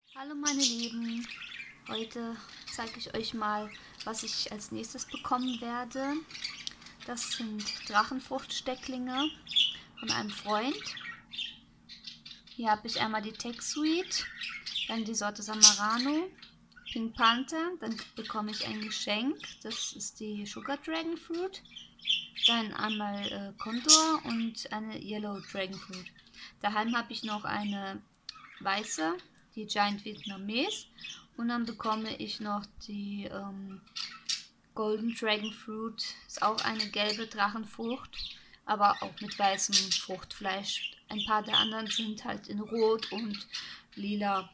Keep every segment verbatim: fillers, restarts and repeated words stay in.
Hallo meine Lieben, heute zeige ich euch mal, was ich als nächstes bekommen werde. Das sind Drachenfruchtstecklinge von einem Freund. Hier habe ich einmal die Tech Suite, dann die Sorte Samarano, Pink Panther, dann bekomme ich ein Geschenk, das ist die Sugar Dragon Fruit, dann einmal äh, Condor und eine Yellow Dragon Fruit. Daheim habe ich noch eine weiße, die Giant Vietnamese, und dann bekomme ich noch die ähm, Golden Dragon Fruit, ist auch eine gelbe Drachenfrucht, aber auch mit weißem Fruchtfleisch. Ein paar der anderen sind halt in Rot und Lila.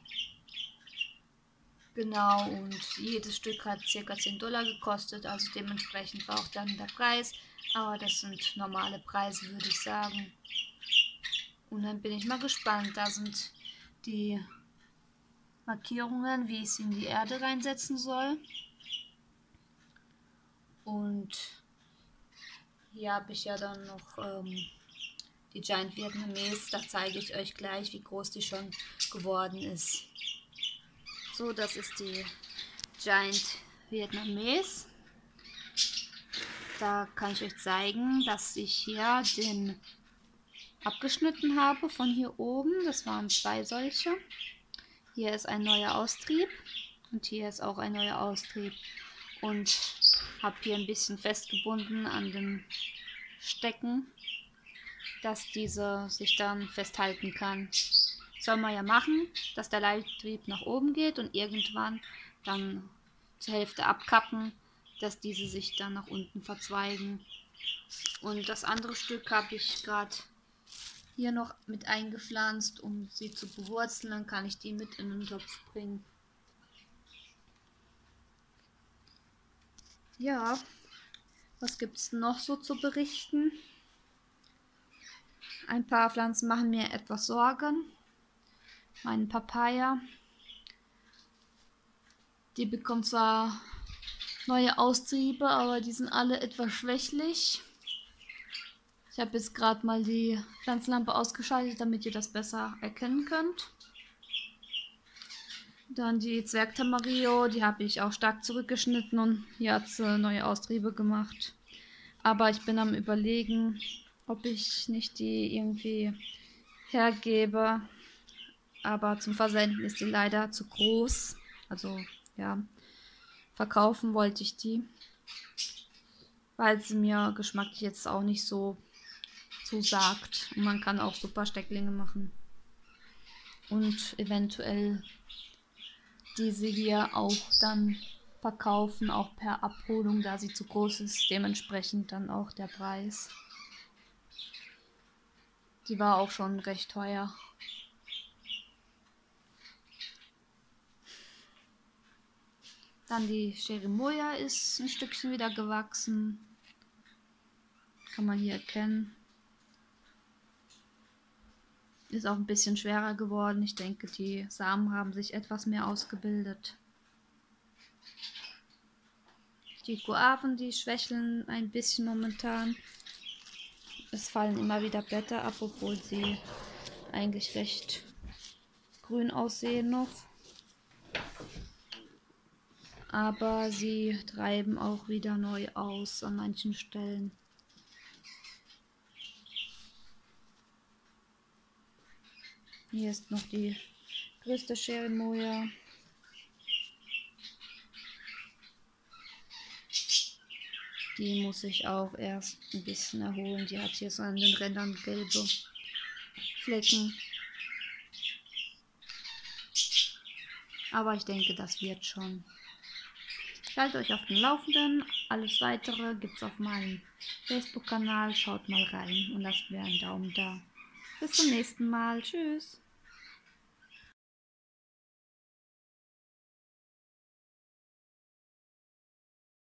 Genau, und jedes Stück hat ca. zehn Dollar gekostet, also dementsprechend war auch dann der Preis. Aber das sind normale Preise, würde ich sagen. Und dann bin ich mal gespannt. Da sind die Markierungen, wie ich sie in die Erde reinsetzen soll. Und hier habe ich ja dann noch ähm, die Giant Vietnamese. Da zeige ich euch gleich, wie groß die schon geworden ist. So, das ist die Giant Vietnamese. Da kann ich euch zeigen, dass ich hier den abgeschnitten habe von hier oben. Das waren zwei solche. Hier ist ein neuer Austrieb und hier ist auch ein neuer Austrieb. Und habe hier ein bisschen festgebunden an dem Stecken, dass diese sich dann festhalten kann. Soll man ja machen, dass der Leittrieb nach oben geht und irgendwann dann zur Hälfte abkappen, dass diese sich dann nach unten verzweigen. Und das andere Stück habe ich gerade hier noch mit eingepflanzt, um sie zu bewurzeln. Dann kann ich die mit in den Topf bringen. Ja, was gibt es noch so zu berichten? Ein paar Pflanzen machen mir etwas Sorgen. Meine Papaya, die bekommt zwar neue Austriebe, aber die sind alle etwas schwächlich. Ich habe jetzt gerade mal die Pflanzenlampe ausgeschaltet, damit ihr das besser erkennen könnt. Dann die Zwergtamarillo, die habe ich auch stark zurückgeschnitten und hier hat sie neue Austriebe gemacht. Aber ich bin am Überlegen, ob ich nicht die irgendwie hergebe. Aber zum Versenden ist die leider zu groß. Also ja, verkaufen wollte ich die, weil sie mir geschmacklich jetzt auch nicht so zusagt. Und man kann auch super Stecklinge machen. Und eventuell diese hier auch dann verkaufen, auch per Abholung, da sie zu groß ist. Dementsprechend dann auch der Preis. Die war auch schon recht teuer. Dann die Cherimoya ist ein Stückchen wieder gewachsen. Kann man hier erkennen. Ist auch ein bisschen schwerer geworden. Ich denke, die Samen haben sich etwas mehr ausgebildet. Die Guaven, die schwächeln ein bisschen momentan. Es fallen immer wieder Blätter ab, obwohl sie eigentlich recht grün aussehen noch. Aber sie treiben auch wieder neu aus an manchen Stellen. Hier ist noch die größte Cherimoya. Die muss ich auch erst ein bisschen erholen. Die hat hier so an den Rändern gelbe Flecken. Aber ich denke, das wird schon. Schaltet euch auf den Laufenden. Alles weitere gibt es auf meinem Facebook-Kanal. Schaut mal rein und lasst mir einen Daumen da. Bis zum nächsten Mal. Tschüss.